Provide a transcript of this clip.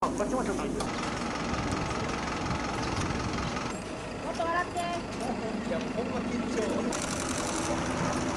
こっちもちょっといいです。 もっと笑って。 いや、ほんま緊張。